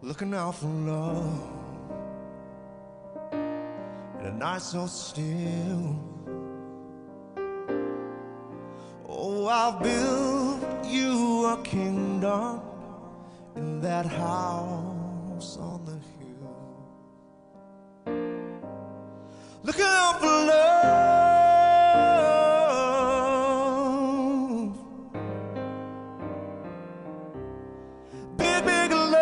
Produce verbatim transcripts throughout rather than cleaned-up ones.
looking out for love in a night so still. Oh, I'll build you a kingdom in that house on the hill, looking out for love, big, big love.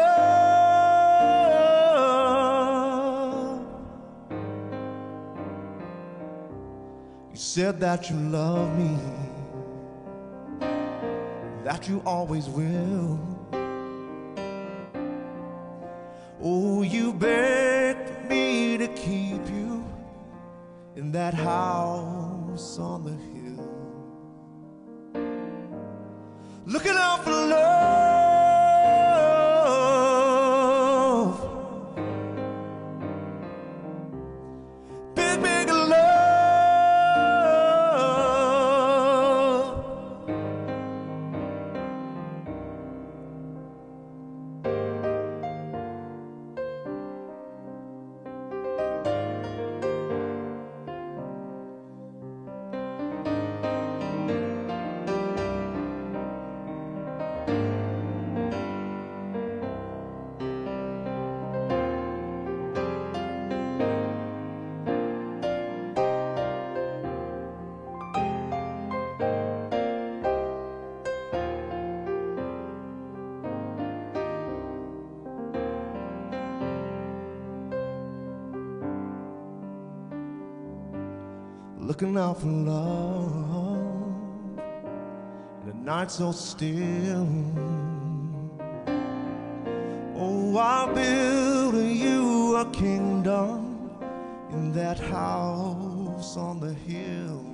You said that you love me, that you always will. Oh, you begged me to keep you in that house on the hill, looking out for love, big, big love. Looking out for love in a night so still. Oh, I'll build you a kingdom in that house on the hill.